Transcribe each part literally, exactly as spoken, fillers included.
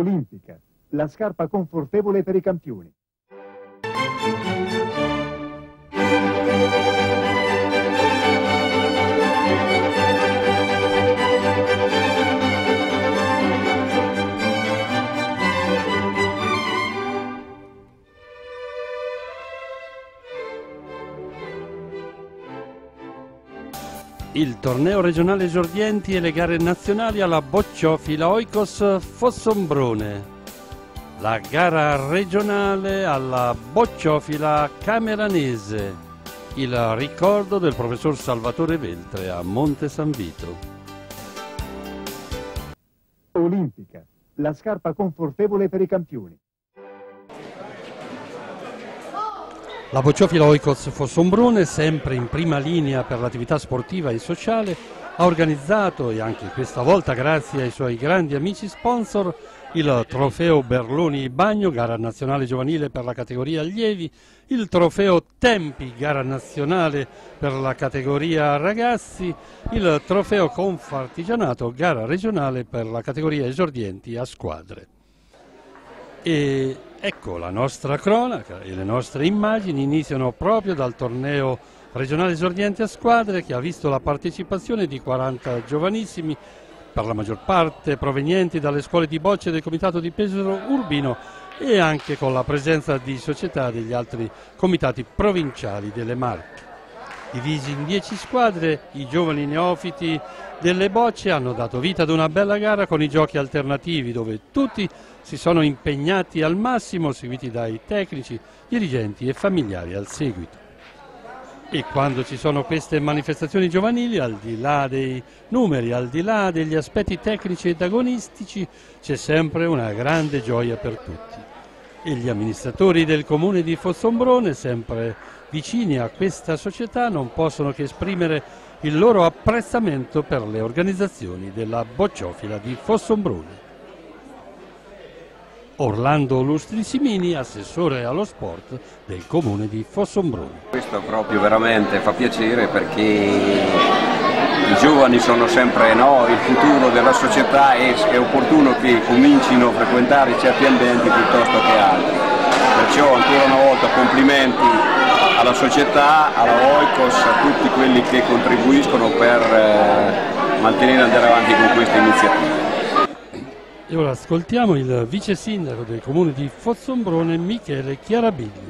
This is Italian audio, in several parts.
Olimpica, la scarpa confortevole per i campioni. Il torneo regionale esordienti e le gare nazionali alla Bocciofila Oikos Fossombrone. La gara regionale alla Bocciofila Cameranese. Il ricordo del professor Salvatore Veltre a Monte San Vito. Olimpica, la scarpa confortevole per i campioni. La Bocciofila Oikos Fossombrone, sempre in prima linea per l'attività sportiva e sociale, ha organizzato, e anche questa volta grazie ai suoi grandi amici sponsor, il trofeo Berloni Bagno, gara nazionale giovanile per la categoria allievi, il trofeo Tempi, gara nazionale per la categoria ragazzi, il trofeo Confartigianato, gara regionale per la categoria esordienti a squadre. E ecco, la nostra cronaca e le nostre immagini iniziano proprio dal torneo regionale esordienti a squadre, che ha visto la partecipazione di quaranta giovanissimi, per la maggior parte provenienti dalle scuole di bocce del comitato di Pesaro Urbino, e anche con la presenza di società degli altri comitati provinciali delle Marche. Divisi in dieci squadre, i giovani neofiti delle bocce hanno dato vita ad una bella gara con i giochi alternativi, dove tutti si sono impegnati al massimo, seguiti dai tecnici, dirigenti e familiari al seguito. E quando ci sono queste manifestazioni giovanili, al di là dei numeri, al di là degli aspetti tecnici ed agonistici, c'è sempre una grande gioia per tutti. E gli amministratori del comune di Fossombrone, sempre vicini a questa società, non possono che esprimere il loro apprezzamento per le organizzazioni della Bocciofila di Fossombrone. Orlando Lustrissimini, assessore allo sport del comune di Fossombrone. Questo proprio veramente fa piacere, perché i giovani sono sempre no, il futuro della società, e è opportuno che comincino a frequentare certi ambienti piuttosto che altri. Perciò ancora una volta complimenti alla società, alla Oikos, a tutti quelli che contribuiscono per eh, mantenere e andare avanti con queste iniziative. E ora ascoltiamo il vice sindaco del comune di Fossombrone, Michele Chiarabilli.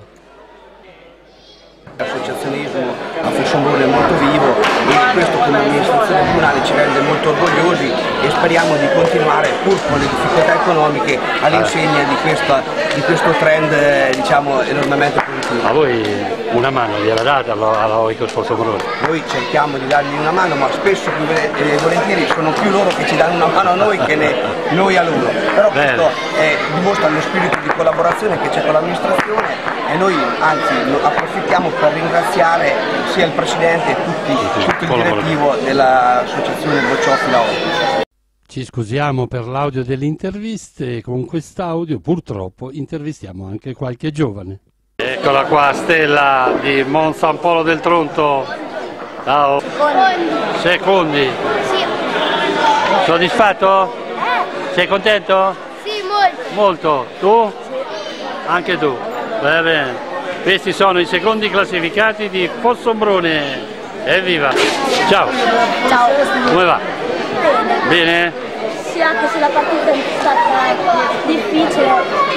L'associazionismo a Fossombrone è molto vivo, e questo come amministrazione comunale ci rende molto orgogliosi, e speriamo di continuare, pur con le difficoltà economiche, all'insegna di, questa, di questo trend eh, diciamo enormemente positivo. Ma voi una mano gliela date alla, alla Oikos Fossombrone? Noi cerchiamo di dargli una mano, ma spesso più eh, volentieri sono più loro che ci danno una mano a noi che ne, noi a loro. Però Bene. questo eh, dimostra lo spirito di collaborazione che c'è con l'amministrazione, e noi anzi approfittiamo per ringraziare sia il Presidente e tutti, tutto il direttivo dell'associazione Bocciofila Oikos. Ci scusiamo per l'audio delle interviste, e con quest'audio purtroppo intervistiamo anche qualche giovane. Eccola qua, Stella di Mon San Polo del Tronto. Ciao. Secondi. Secondi. Sì. Soddisfatto? Eh? Sei contento? Sì, molto. Molto. Tu? Sì. Anche tu. Va bene. Questi sono i secondi classificati di Fossombrone. Evviva! Ciao! Ciao. Come va? Bene. Bene? Sì, anche se la partita è stata difficile.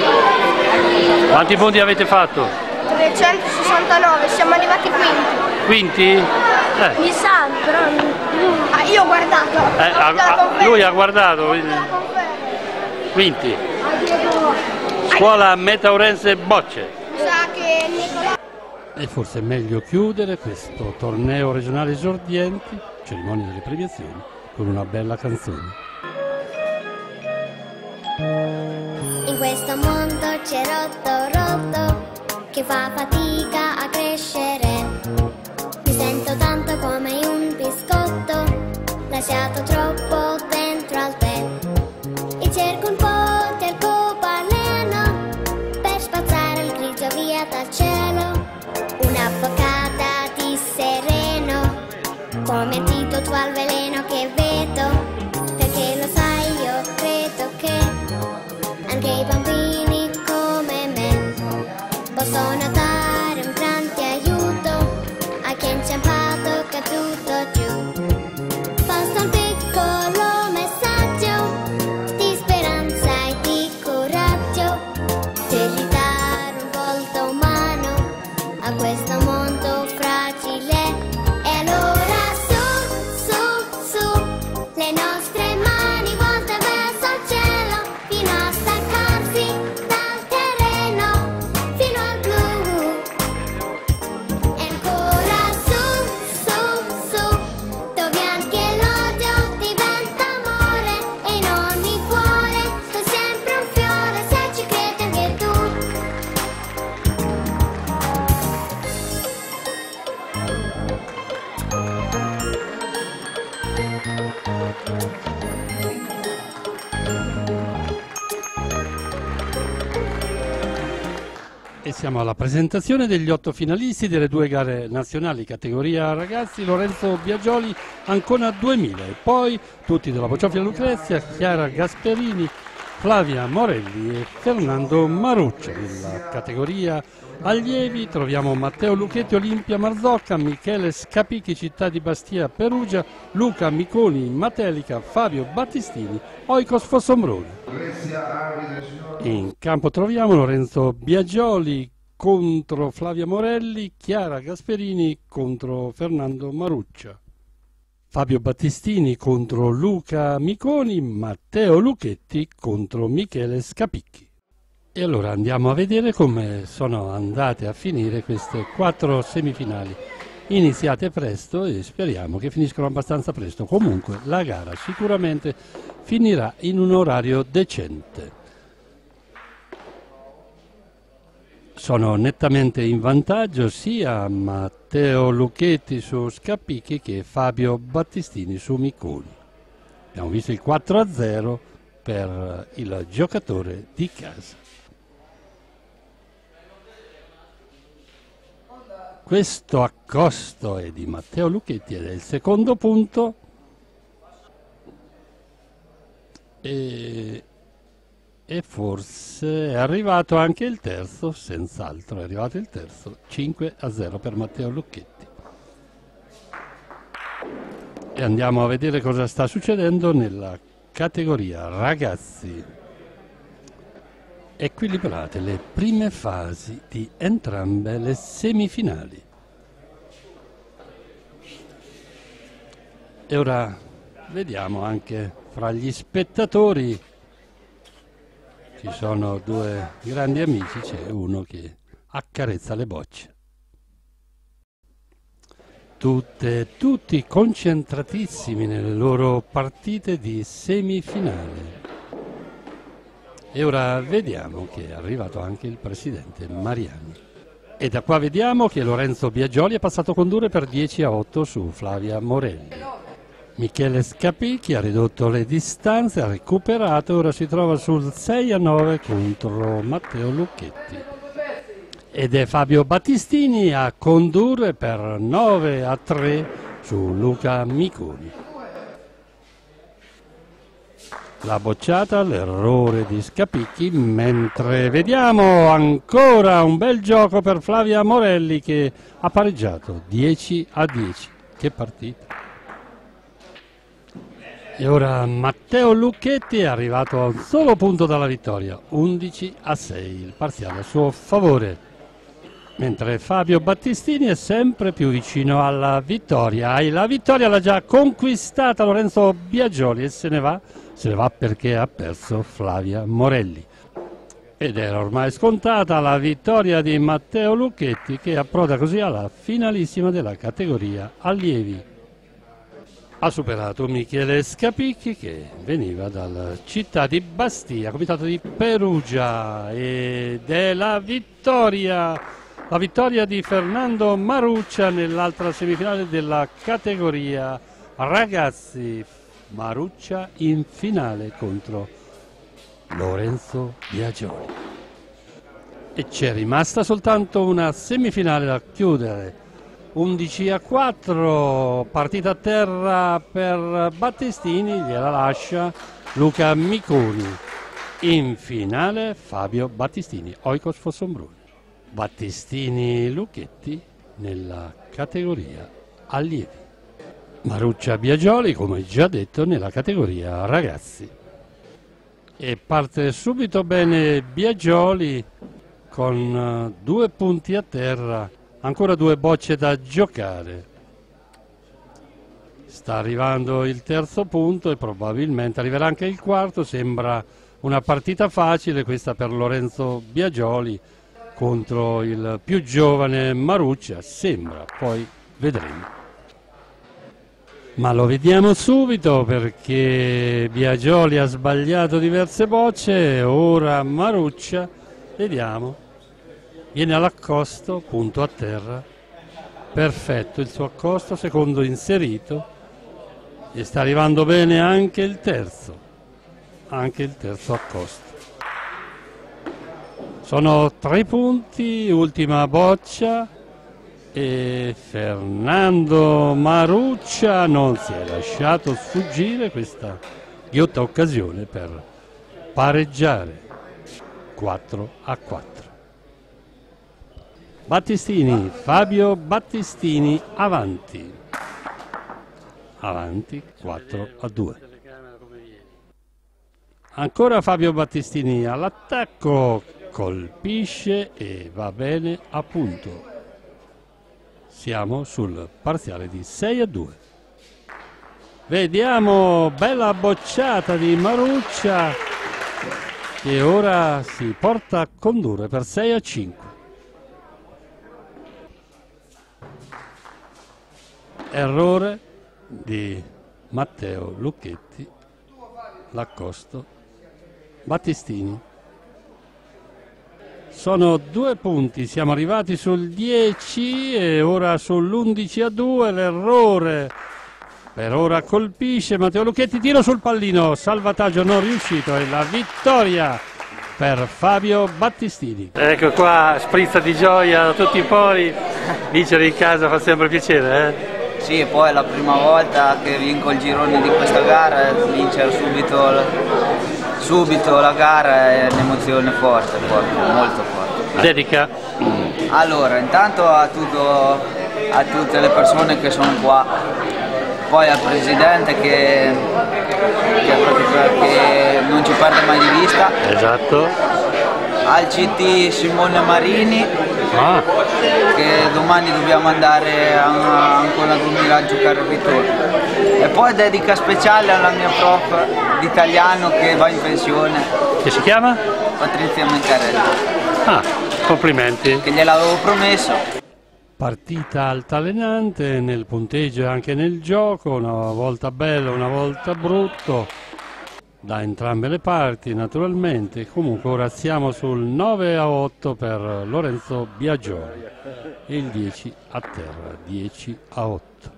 Quanti punti avete fatto? trecentosessantanove, siamo arrivati quinti. Quinti? Eh. Mi sa, però... Ah, io ho guardato. Eh, ha- ha- lui ha guardato, quindi... Quinti. Scuola Metaurense Bocce. Mi sa che Nicola... E forse è meglio chiudere questo torneo regionale esordienti, cerimonia delle premiazioni, con una bella canzone. In questo mondo c'è rotto rotto, che fa fatica a crescere. Mi sento tanto come un biscotto, lasciato troppo dentro al tè. E cerco un po' del copaleno, per spazzare il grigio via dal cielo. Una boccata di sereno, come antidoto al veleno che vedo. Perché lo sai, io credo che E siamo alla presentazione degli otto finalisti delle due gare nazionali categoria ragazzi. Lorenzo Biagioli, Ancona duemila, e poi tutti della Bocciofila Lucrezia, Chiara Gasperini, Flavia Morelli e Fernando Maruccia. Nella categoria allievi troviamo Matteo Lucchetti, Olimpia Marzocca, Michele Scapicchi, Città di Bastia Perugia, Luca Miconi, Matelica, Fabio Battistini, Oikos Fossombrone. In campo troviamo Lorenzo Biagioli contro Flavia Morelli, Chiara Gasperini contro Fernando Maruccia, Fabio Battistini contro Luca Miconi, Matteo Lucchetti contro Michele Scapicchi. E allora andiamo a vedere come sono andate a finire queste quattro semifinali, iniziate presto e speriamo che finiscano abbastanza presto. Comunque la gara sicuramente finirà in un orario decente. Sono nettamente in vantaggio sia Matteo Lucchetti su Scapicchi che Fabio Battistini su Miconi. Abbiamo visto il quattro a zero per il giocatore di casa. Questo accosto è di Matteo Lucchetti ed è il secondo punto. E... E forse è arrivato anche il terzo, senz'altro è arrivato il terzo, cinque a zero per Matteo Lucchetti. E andiamo a vedere cosa sta succedendo nella categoria ragazzi. Equilibrate le prime fasi di entrambe le semifinali. E ora vediamo anche fra gli spettatori. Ci sono due grandi amici, c'è uno che accarezza le bocce. Tutte, tutti concentratissimi nelle loro partite di semifinale. E ora vediamo che è arrivato anche il presidente Mariani. E da qua vediamo che Lorenzo Biagioli è passato a condurre per dieci a otto su Flavia Morelli. Michele Scapicchi ha ridotto le distanze, ha recuperato e ora si trova sul sei a nove contro Matteo Lucchetti. Ed è Fabio Battistini a condurre per nove a tre su Luca Miconi. La bocciata, l'errore di Scapicchi, mentre vediamo ancora un bel gioco per Flavia Morelli che ha pareggiato dieci a dieci. Che partita! E ora Matteo Lucchetti è arrivato a un solo punto dalla vittoria, undici a sei, il parziale a suo favore. Mentre Fabio Battistini è sempre più vicino alla vittoria. E la vittoria l'ha già conquistata Lorenzo Biagioli e se ne va, se ne va perché ha perso Flavia Morelli. Ed era ormai scontata la vittoria di Matteo Lucchetti che approda così alla finalissima della categoria allievi. Ha superato Michele Scapicchi che veniva dalla Città di Bastia, comitato di Perugia, ed è la vittoria, la vittoria di Fernando Maruccia nell'altra semifinale della categoria ragazzi. Maruccia in finale contro Lorenzo Biagioli. E c'è rimasta soltanto una semifinale da chiudere. undici a quattro, partita a terra per Battistini, gliela lascia Luca Miconi. In finale Fabio Battistini, Oikos Fossombrone. Battistini Lucchetti nella categoria allievi. Maruccia Biagioli, come già detto, nella categoria ragazzi. E parte subito bene Biagioli con due punti a terra. Ancora due bocce da giocare. Sta arrivando il terzo punto e probabilmente arriverà anche il quarto. Sembra una partita facile questa per Lorenzo Biagioli contro il più giovane Maruccia. Sembra, poi vedremo. Ma lo vediamo subito perché Biagioli ha sbagliato diverse bocce. Ora Maruccia, vediamo. Viene all'accosto, punto a terra, perfetto il suo accosto, secondo inserito, e sta arrivando bene anche il terzo, anche il terzo accosto. Sono tre punti, ultima boccia e Fernando Maruccia non si è lasciato sfuggire questa ghiotta occasione per pareggiare quattro a quattro. Battistini, Fabio Battistini avanti, avanti quattro a due. Ancora Fabio Battistini all'attacco, colpisce e va bene a punto. Siamo sul parziale di sei a due. Vediamo bella bocciata di Maruccia che ora si porta a condurre per sei a cinque. Errore di Matteo Lucchetti, l'accosto Battistini. Sono due punti, siamo arrivati sul dieci e ora sull'undici a due, l'errore per ora colpisce Matteo Lucchetti, tiro sul pallino, salvataggio non riuscito e la vittoria per Fabio Battistini. Ecco qua, sprizza di gioia da tutti i pori, vincere in casa fa sempre piacere, eh? Sì, poi è la prima volta che vinco il girone di questa gara, vincere subito, subito la gara è un'emozione forte, forte, molto forte. Dedica? Allora, intanto a, tutto, a tutte le persone che sono qua, poi al presidente che, che, che non ci perde mai di vista. Esatto. Al C T Simone Marini. Ah. Che domani dobbiamo andare a ancora a duemila a giocare al ritorno. E poi dedica speciale alla mia prof di italiano che va in pensione. Che si chiama? Patrizia Mencarelli. Ah, complimenti. Che gliel'avevo promesso. Partita altalenante nel punteggio e anche nel gioco, una volta bello, una volta brutto. Da entrambe le parti naturalmente. Comunque ora siamo sul nove a otto per Lorenzo Biagioli e il dieci a terra, dieci a otto.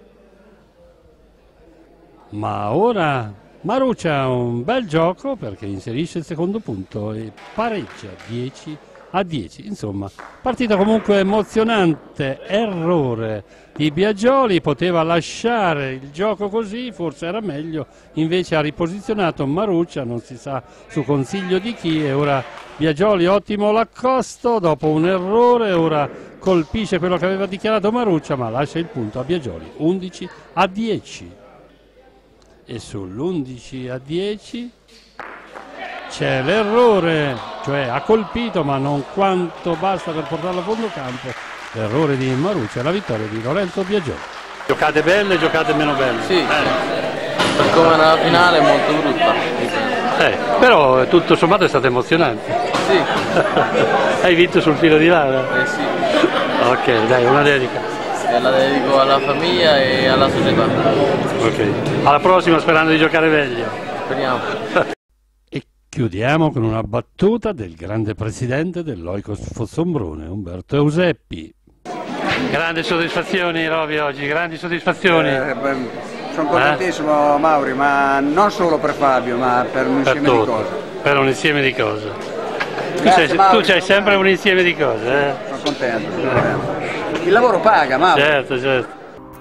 Ma ora Maruccia ha un bel gioco perché inserisce il secondo punto e pareggia dieci a dieci. Insomma, partita comunque emozionante, errore di Biagioli, poteva lasciare il gioco così, forse era meglio, invece ha riposizionato Maruccia, non si sa su consiglio di chi, e ora Biagioli ottimo l'accosto, dopo un errore, ora colpisce quello che aveva dichiarato Maruccia, ma lascia il punto a Biagioli, undici a dieci. E sull'undici a dieci c'è l'errore, cioè ha colpito ma non quanto basta per portarlo a fondo campo, l'errore di Maruccia e la vittoria di Lorenzo Biagioli. Giocate belle e giocate meno belle. Sì, eh. Per come nella finale è molto brutta. Eh, però tutto sommato è stato emozionante. Sì. Hai vinto sul filo di lana? Eh sì. Ok, dai, una dedica. E la dedico alla famiglia e alla società. Ok, alla prossima sperando di giocare meglio. Speriamo. Chiudiamo con una battuta del grande presidente dell'Oikos Fossombrone, Umberto Euseppi. Grandi soddisfazioni Roby oggi, grandi soddisfazioni. Eh, beh, sono contentissimo eh? Mauri, ma non solo per Fabio, ma per un per insieme tutto, di cose. Per un insieme di cose. Grazie, tu Mauri, c'hai sempre un insieme di cose, eh? Sono contento, sono contento. Il lavoro paga, Mauri. Certo, certo.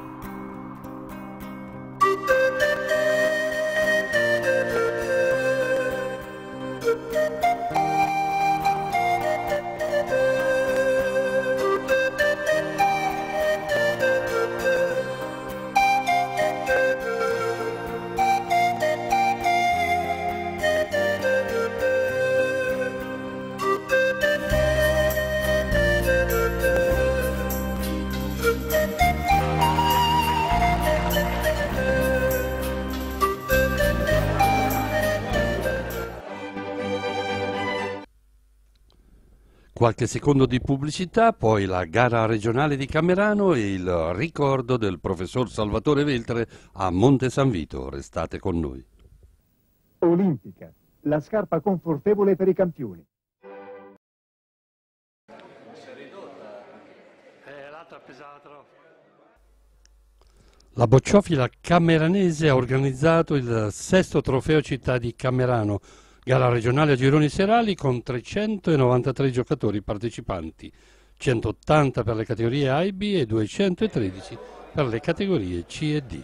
Qualche secondo di pubblicità, poi la gara regionale di Camerano e il ricordo del professor Salvatore Veltre a Monte San Vito. Restate con noi. Olimpica, la scarpa confortevole per i campioni. La bocciofila cameranese ha organizzato il sesto trofeo città di Camerano, Gara regionale a gironi serali con trecentonovantatré giocatori partecipanti, centottanta per le categorie A e B e duecentotredici per le categorie C e D.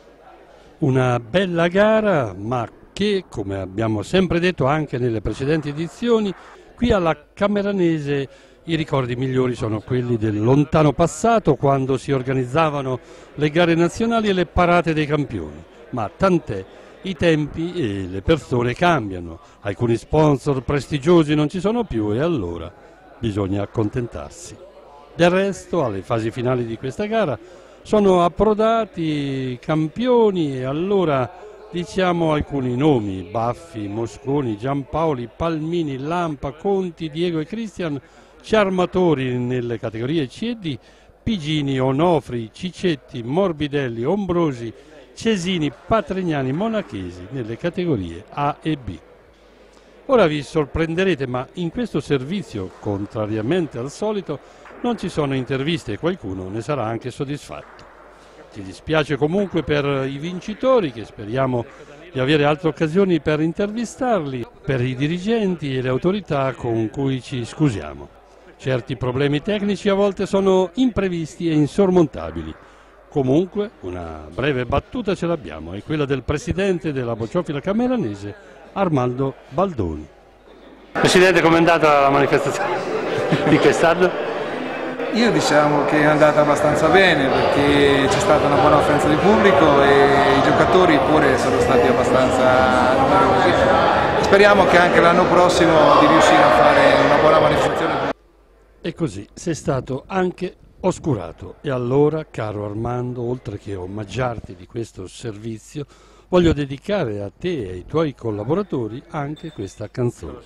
Una bella gara, ma che, come abbiamo sempre detto anche nelle precedenti edizioni, qui alla Cameranese i ricordi migliori sono quelli del lontano passato, quando si organizzavano le gare nazionali e le parate dei campioni. Ma tant'è, i tempi e le persone cambiano, alcuni sponsor prestigiosi non ci sono più e allora bisogna accontentarsi. Del resto, alle fasi finali di questa gara sono approdati campioni e allora diciamo alcuni nomi: Baffi, Mosconi, Giampaoli, Palmini, Lampa, Conti, Diego e Cristian, Ciarmatori nelle categorie C e D, Pigini, Onofri, Cicetti, Morbidelli, Ombrosi, Cesini, Patrignani, Monachesi nelle categorie A e B. Ora vi sorprenderete, ma in questo servizio, contrariamente al solito, non ci sono interviste e qualcuno ne sarà anche soddisfatto. Ci dispiace comunque per i vincitori, che speriamo di avere altre occasioni per intervistarli, per i dirigenti e le autorità con cui ci scusiamo. Certi problemi tecnici a volte sono imprevisti e insormontabili. Comunque una breve battuta ce l'abbiamo, è quella del presidente della Bocciofila Cameranese, Armando Baldoni. Presidente, com'è andata la manifestazione di quest'anno? Io diciamo che è andata abbastanza bene, perché c'è stata una buona affluenza di pubblico e i giocatori pure sono stati abbastanza numerosi. Speriamo che anche l'anno prossimo di riuscire a fare una buona manifestazione. E così sei stato anche oscurato. E allora, caro Armando, oltre che omaggiarti di questo servizio, voglio dedicare a te e ai tuoi collaboratori anche questa canzone.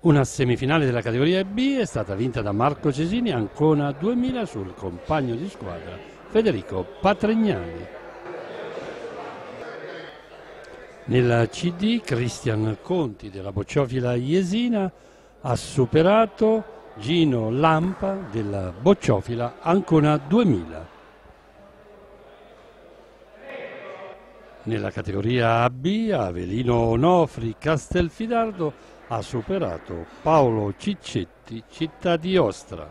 Una semifinale della categoria B è stata vinta da Marco Cesini, Ancona duemila, sul compagno di squadra Federico Patrignani. Nella C D Cristian Conti della Bocciofila Jesina ha superato Gino Lampa della Bocciofila Ancona duemila. Nella categoria A B Avelino Onofri Castelfidardo ha superato Paolo Ciccetti Città di Ostra.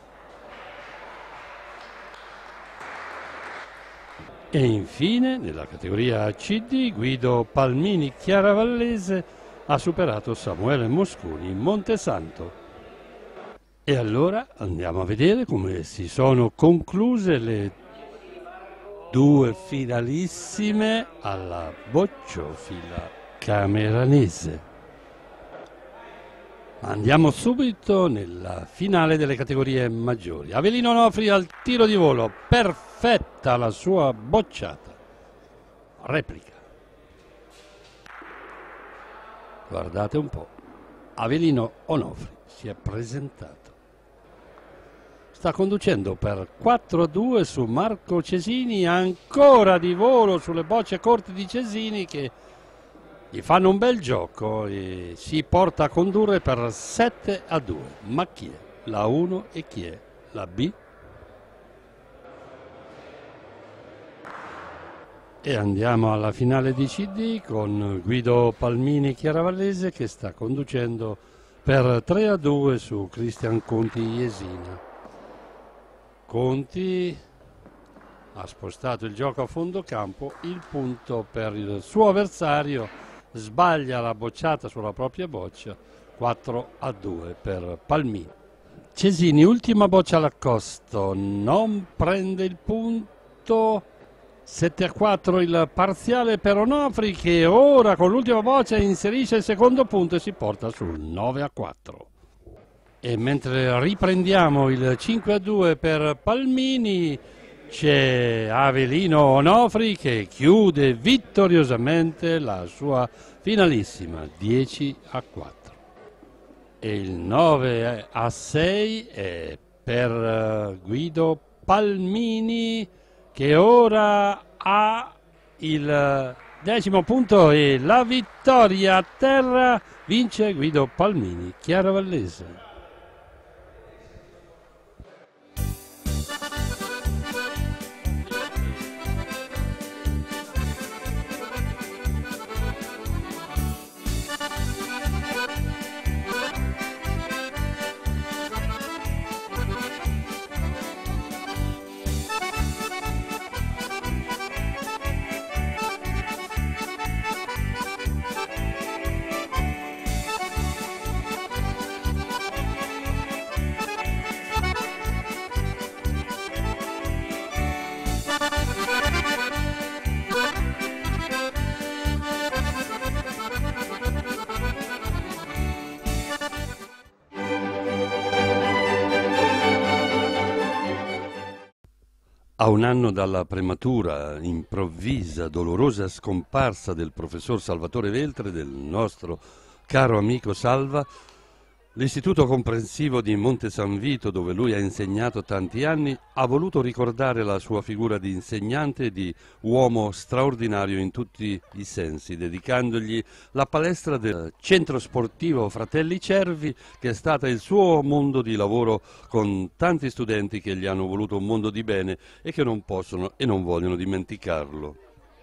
E infine nella categoria C D Guido Palmini Chiaravallese ha superato Samuele Mosconi Montesanto. E allora andiamo a vedere come si sono concluse le due finalissime alla Bocciofila Cameranese. Andiamo subito nella finale delle categorie maggiori. Avelino Onofri al tiro di volo, perfetta la sua bocciata. Replica. Guardate un po', Avelino Onofri si è presentato. Sta conducendo per quattro a due su Marco Cesini, ancora di volo sulle bocce corte di Cesini che gli fanno un bel gioco e si porta a condurre per sette a due. Ma chi è la uno e chi è la B? E andiamo alla finale di C D con Guido Palmini Chiaravallese che sta conducendo per tre a due su Cristian Conti Jesina. Conti ha spostato il gioco a fondo campo, il punto per il suo avversario, sbaglia la bocciata sulla propria boccia, quattro a due per Palmini. Cesini, ultima boccia all'accosto, non prende il punto, sette a quattro il parziale per Onofri che ora con l'ultima boccia inserisce il secondo punto e si porta sul nove a quattro. E mentre riprendiamo il cinque a due per Palmini, c'è Avelino Onofri che chiude vittoriosamente la sua finalissima, dieci a quattro. E il nove a sei è per Guido Palmini che ora ha il decimo punto e la vittoria a terra. Vince Guido Palmini Chiaravallese. A un anno dalla prematura, improvvisa, dolorosa scomparsa del professor Salvatore Veltre, del nostro caro amico Salva, l'istituto comprensivo di Monte San Vito, dove lui ha insegnato tanti anni, ha voluto ricordare la sua figura di insegnante e di uomo straordinario in tutti i sensi, dedicandogli la palestra del centro sportivo Fratelli Cervi, che è stata il suo mondo di lavoro con tanti studenti che gli hanno voluto un mondo di bene e che non possono e non vogliono dimenticarlo.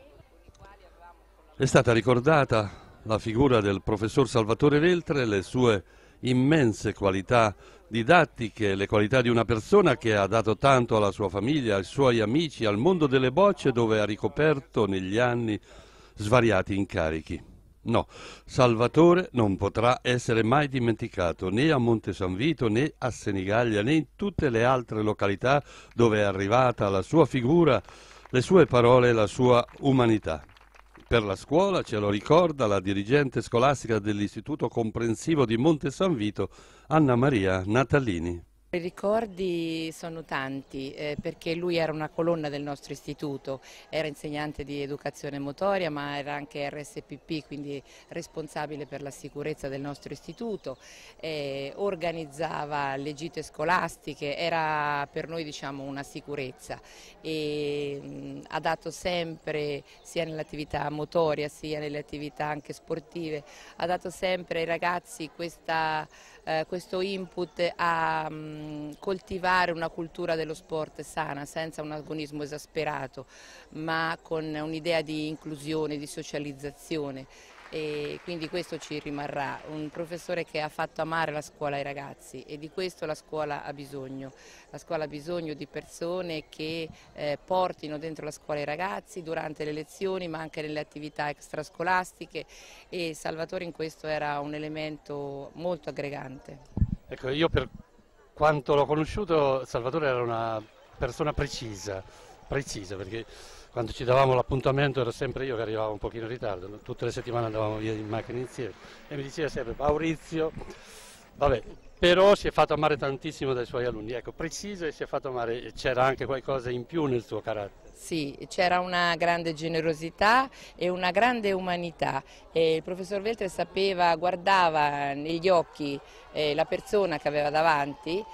È stata ricordata la figura del professor Salvatore Veltre, le sue immense qualità didattiche, le qualità di una persona che ha dato tanto alla sua famiglia, ai suoi amici, al mondo delle bocce, dove ha ricoperto negli anni svariati incarichi. No, Salvatore non potrà essere mai dimenticato né a Monte San Vito né a Senigallia né in tutte le altre località dove è arrivata la sua figura, le sue parole e la sua umanità. Per la scuola ce lo ricorda la dirigente scolastica dell'Istituto Comprensivo di Monte San Vito, Anna Maria Natalini. I ricordi sono tanti eh, perché lui era una colonna del nostro istituto, era insegnante di educazione motoria ma era anche R S P P, quindi responsabile per la sicurezza del nostro istituto, eh, organizzava le gite scolastiche, era per noi diciamo una sicurezza e mh, ha dato sempre sia nell'attività motoria sia nelle attività anche sportive, ha dato sempre ai ragazzi questa, eh, questo input a mh, coltivare una cultura dello sport sana, senza un agonismo esasperato, ma con un'idea di inclusione, di socializzazione. E quindi questo ci rimarrà, un professore che ha fatto amare la scuola ai ragazzi e di questo la scuola ha bisogno. La scuola ha bisogno di persone che eh, portino dentro la scuola i ragazzi durante le lezioni ma anche nelle attività extrascolastiche e Salvatore in questo era un elemento molto aggregante. Ecco, io per quanto l'ho conosciuto Salvatore era una persona precisa, precisa perché quando ci davamo l'appuntamento ero sempre io che arrivavo un pochino in ritardo, tutte le settimane andavamo via in macchina insieme e mi diceva sempre Maurizio, vabbè, però si è fatto amare tantissimo dai suoi alunni, ecco, preciso e si è fatto amare, c'era anche qualcosa in più nel suo carattere. Sì, c'era una grande generosità e una grande umanità. E il professor Veltre sapeva, guardava negli occhi eh, la persona che aveva davanti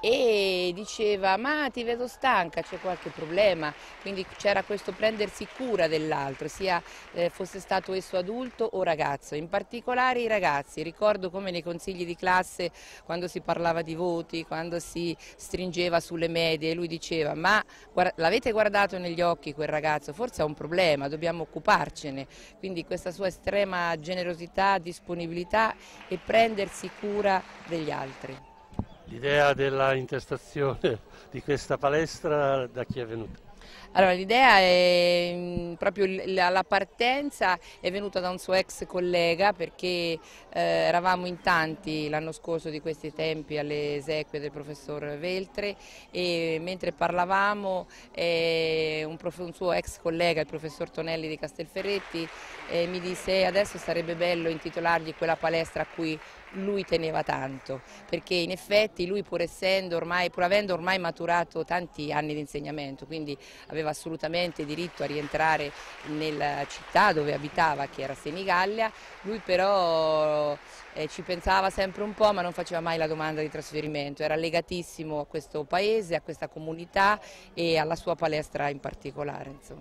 e diceva ma ti vedo stanca, c'è qualche problema, quindi c'era questo prendersi cura dell'altro, sia eh, fosse stato esso adulto o ragazzo, in particolare i ragazzi. Ricordo come nei consigli di classe quando si parlava di voti, quando si stringeva sulle medie, lui diceva ma l'avete guardato negli occhi quel ragazzo, forse ha un problema, dobbiamo occuparcene, quindi questa sua estrema generosità, disponibilità e prendersi cura degli altri. L'idea della intestazione di questa palestra da chi è venuta? Allora, l'idea è proprio la partenza è venuta da un suo ex collega perché eh, eravamo in tanti l'anno scorso di questi tempi alle esequie del professor Veltre e mentre parlavamo eh, un, un suo ex collega, il professor Tonelli di Castelferretti, eh, mi disse adesso sarebbe bello intitolargli quella palestra a cui lui teneva tanto, perché in effetti lui pur essendo ormai, pur avendo ormai maturato tanti anni di insegnamento, quindi aveva assolutamente diritto a rientrare nella città dove abitava, che era Senigallia, lui però eh, ci pensava sempre un po' ma non faceva mai la domanda di trasferimento, era legatissimo a questo paese, a questa comunità e alla sua palestra in particolare. Insomma.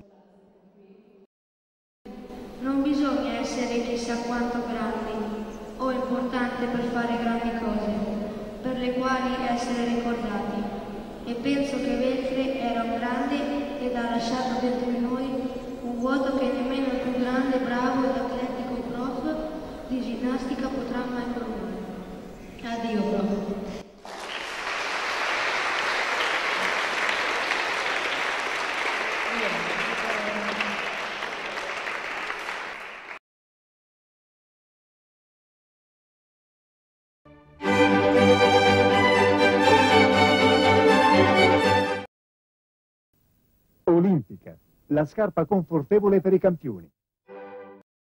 Non bisogna essere chissà quanto grandi o importante per fare grandi cose, per le quali essere ricordati. E penso che Veltre era un grande ed ha lasciato dentro di noi un vuoto che nemmeno il più grande, bravo ed atletico prof di ginnastica potrà mai colmare. Addio prof. Olimpica, la scarpa confortevole per i campioni.